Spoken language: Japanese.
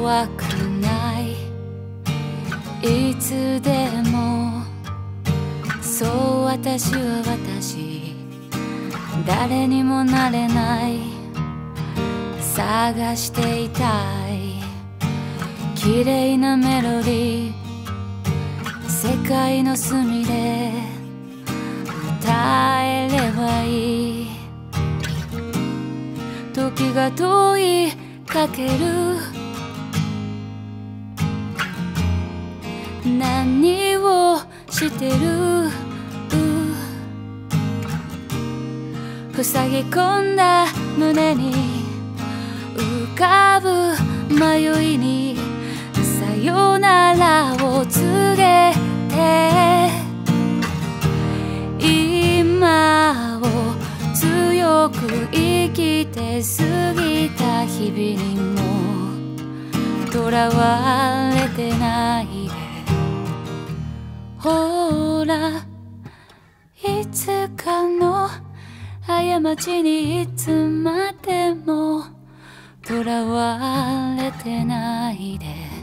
怖くない、いつでもそう私は私、誰にもなれない、探していたい綺麗なメロディー、世界の隅で歌えればいい。時が問いかける、何をしてる、塞ぎ込んだ胸に浮かぶ迷いにさよならを告げて、今を強く生きて過ぎた日々にもとらわれてないで、ほらいつかの過ちにいつまでもとらわれてないで。